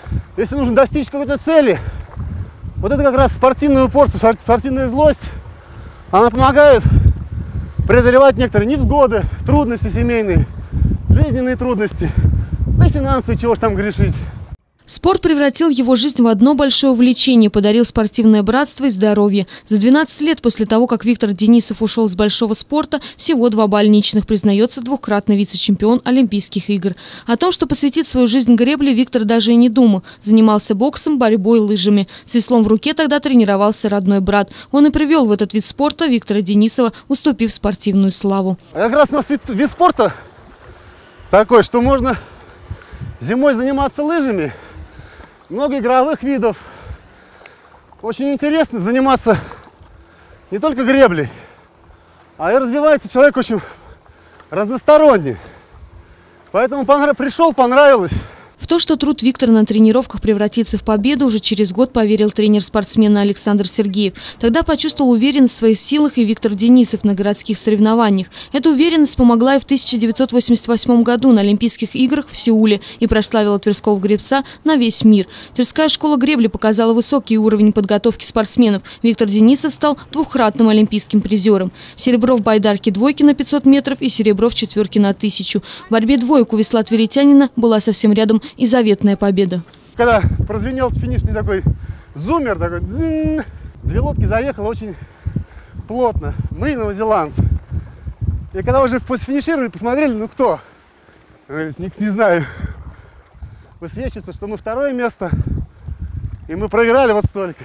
если нужно достичь какой-то цели, вот это как раз спортивное упорство, спортивная злость, она помогает преодолевать некоторые невзгоды, трудности семейные, жизненные трудности, да и финансовые, чего ж там грешить. Спорт превратил его жизнь в одно большое увлечение, подарил спортивное братство и здоровье. За 12 лет после того, как Виктор Денисов ушел с большого спорта, всего 2 больничных, признается двукратный вице-чемпион Олимпийских игр. О том, что посвятит свою жизнь гребле, Виктор даже и не думал. Занимался боксом, борьбой, лыжами. С веслом в руке тогда тренировался родной брат. Он и привел в этот вид спорта Виктора Денисова, уступив спортивную славу. Как раз у нас вид спорта такой, что можно зимой заниматься лыжами. Много игровых видов. Очень интересно заниматься не только греблей, а и развивается человек очень разносторонний. Поэтому пришел, понравилось. В то, что труд Виктора на тренировках превратится в победу, уже через год поверил тренер спортсмена Александр Сергеев. Тогда почувствовал уверенность в своих силах и Виктор Денисов на городских соревнованиях. Эта уверенность помогла и в 1988 году на Олимпийских играх в Сеуле и прославила тверского гребца на весь мир. Тверская школа гребли показала высокий уровень подготовки спортсменов. Виктор Денисов стал двукратным олимпийским призером. Серебро в байдарке двойки на 500 метров и серебро в четверке на 1000. В борьбе двоек у весла тверитянина была совсем рядом и заветная победа. Когда прозвенел финишный такой зумер, такой, две лодки заехало очень плотно. Мы новозеландцы. И когда уже финишировали, посмотрели, ну кто? Говорит, не знаю. Высвечивается, что мы 2-е место, и мы проиграли вот столько.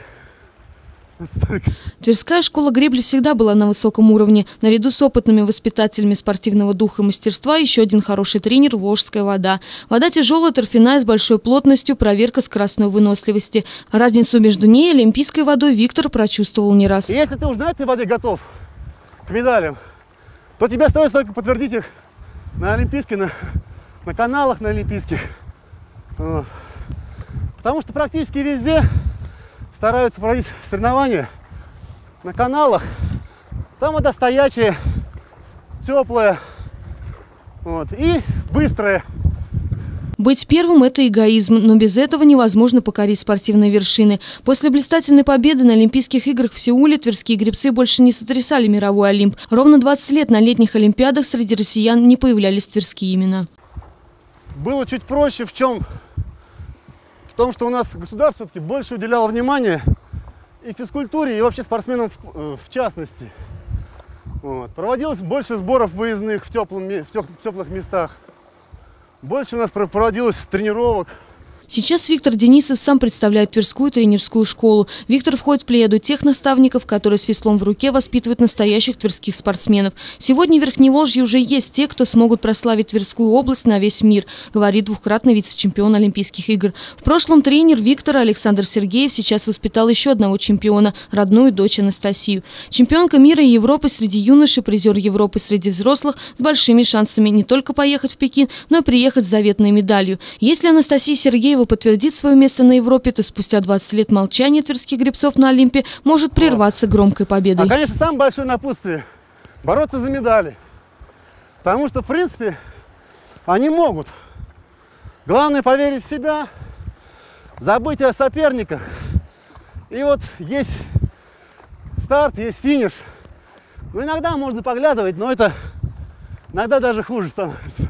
Тверская школа гребли всегда была на высоком уровне. Наряду с опытными воспитателями спортивного духа и мастерства еще один хороший тренер – Волжская вода. Вода тяжелая, торфяная, с большой плотностью, проверка скоростной выносливости. Разницу между ней и олимпийской водой Виктор прочувствовал не раз. Если ты уже на этой воде готов к медалям, то тебе остается только подтвердить их на олимпийских, на каналах на олимпийских. Вот. Потому что практически везде стараются проводить соревнования на каналах. Там вода стоячая, теплая, вот, и быстрая. Быть первым – это эгоизм, но без этого невозможно покорить спортивные вершины. После блистательной победы на Олимпийских играх в Сеуле тверские гребцы больше не сотрясали мировой Олимп. Ровно 20 лет на летних Олимпиадах среди россиян не появлялись тверские имена. Было чуть проще в чем? В том, что у нас государство все-таки больше уделяло внимания и физкультуре, и вообще спортсменам в частности. Вот. Проводилось больше сборов выездных в теплых местах. Больше у нас проводилось тренировок. Сейчас Виктор Денисов сам представляет Тверскую тренерскую школу. Виктор входит в плеяду тех наставников, которые с веслом в руке воспитывают настоящих тверских спортсменов. Сегодня в Верхневолжье уже есть те, кто смогут прославить Тверскую область на весь мир, говорит двукратный вице-чемпион Олимпийских игр. В прошлом тренер Виктора Александр Сергеев сейчас воспитал еще одного чемпиона, родную дочь Анастасию. Чемпионка мира и Европы среди юношей, призер Европы среди взрослых с большими шансами не только поехать в Пекин, но и приехать с заветной медалью. Если Анастасия Сергеева подтвердит свое место на Европе, то спустя 20 лет молчания тверских гребцов на Олимпе может прерваться громкой победой. А, конечно, самое большое напутствие – бороться за медали. Потому что, в принципе, они могут. Главное – поверить в себя, забыть о соперниках. И вот есть старт, есть финиш. Ну, иногда можно поглядывать, но это иногда даже хуже становится.